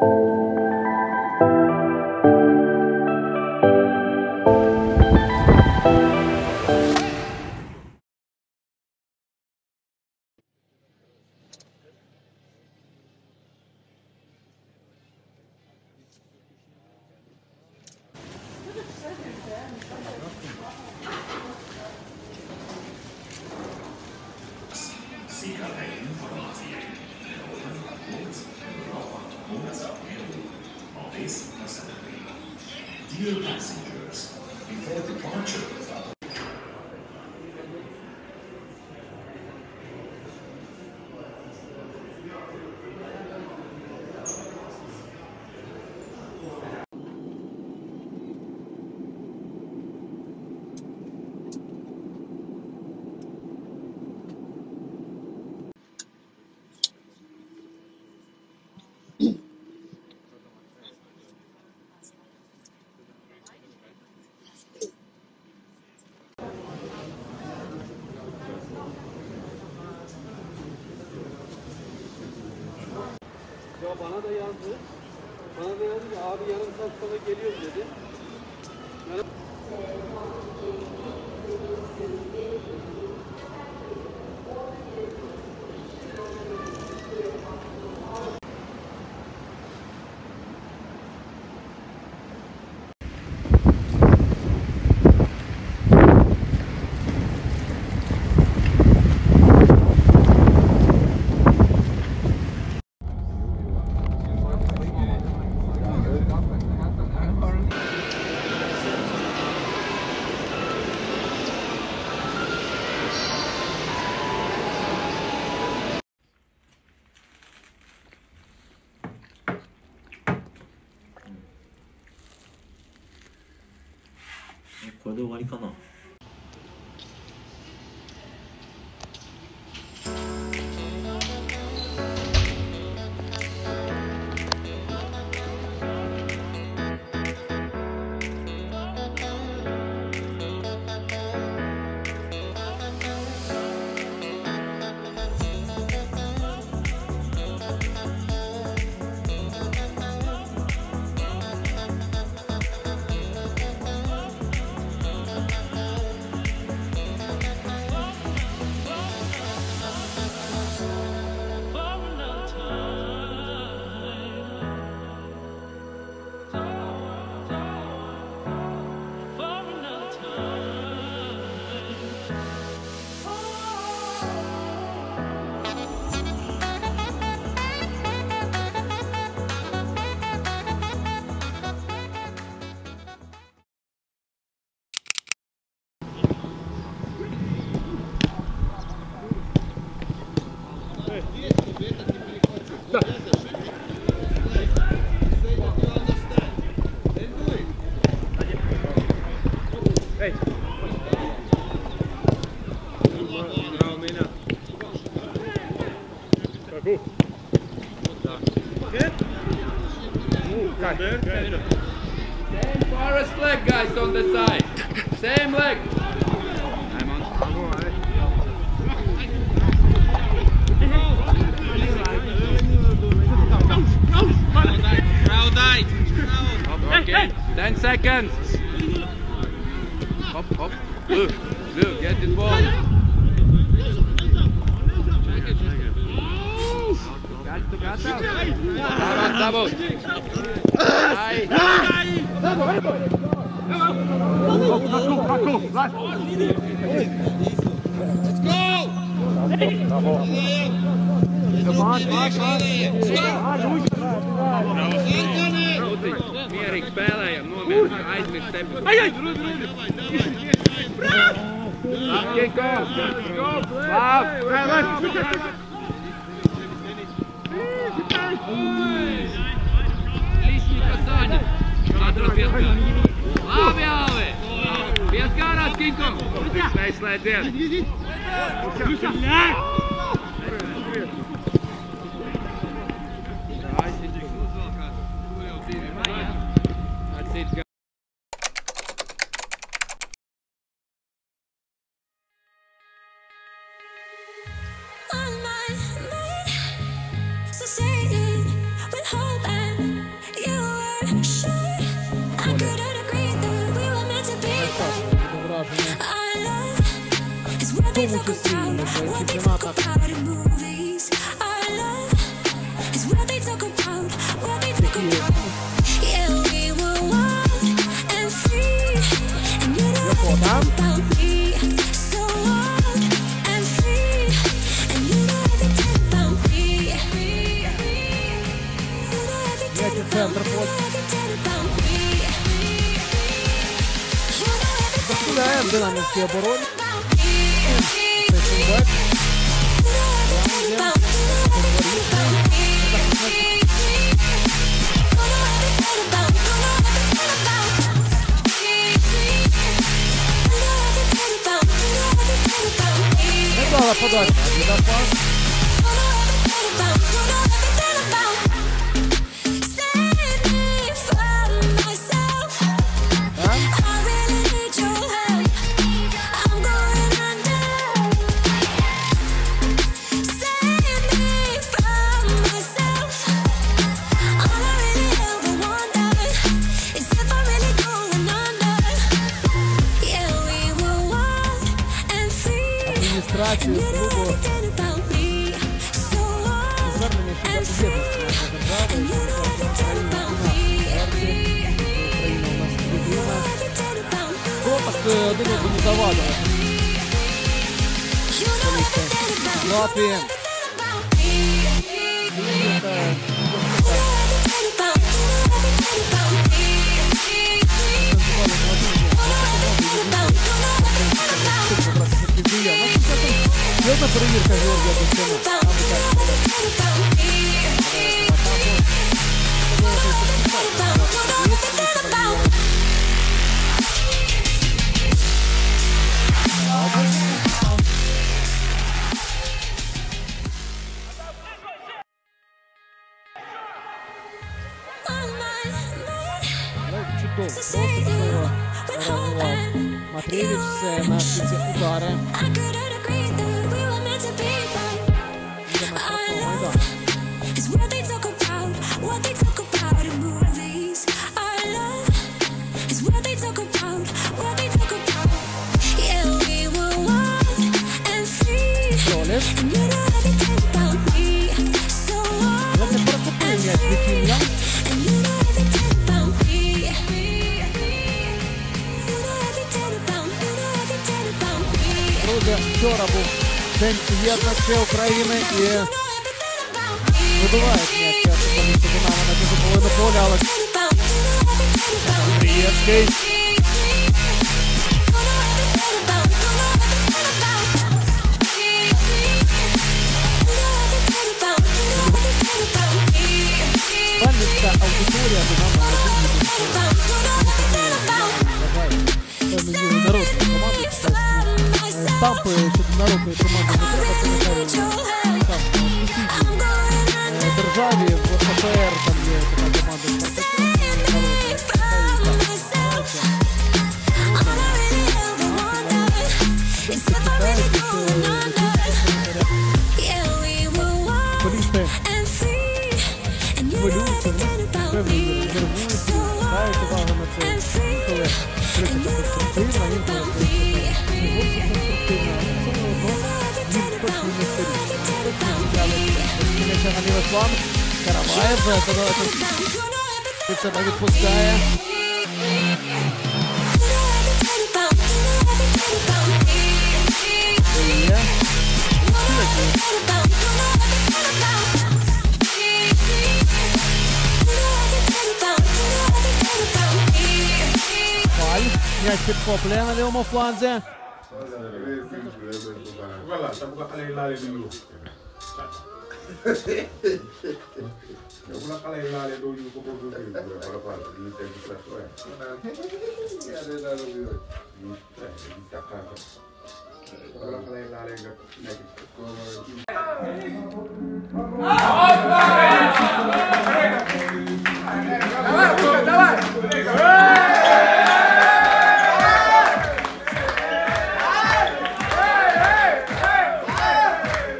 Dear passengers, before departure, Ya bana da yazdı. Bana da yazdı ki abi yarım saat sonra geliyorum dedi. これで終わりかな。 Same forest leg, guys, on the side. Same leg. Okay, 10 seconds. Hop, hop. Blue, get it ball. Double. Mierik spēlējam, nomēr, aizmirst tepi. Lišņika saņa. Atrast pieskāras. Labi, Alvi! Pieskārās, Kinko! Neizslēdziet! On my mind, sustained with hope and muito assim nesse campeonato. Центр доставляем динамические обороны. Неплохо подача. Администрацию клуба звернення щодо Україна думаю, бы не завадило. Латвия. Серьезная проверка Георгия Бустина. Матревич на шпице удара. Вчора був день єдності України і вибивають м'яч футболісти Динамо на цю половину поля, але Андрієвський. Пам'ятка аудиторія Динамо на народ команди. Стампи народної команди не треба, це не державі, в ОПР там є така команда. Полісти хвилюються, певні нервуються, дають увагу на це, коли критика конструктивна, інколи Караваєв від себе відпускає. Фаль. М'яч підхоплює на лівому фланзі.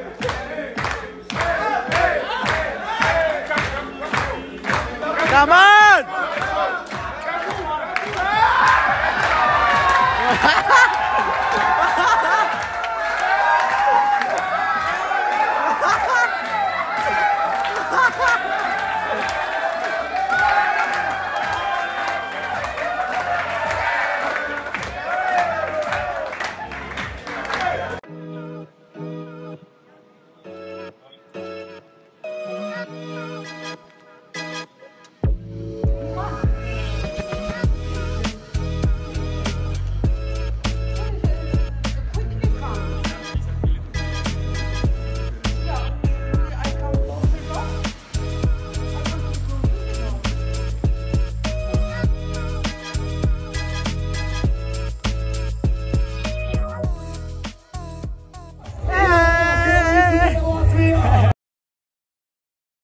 Come on!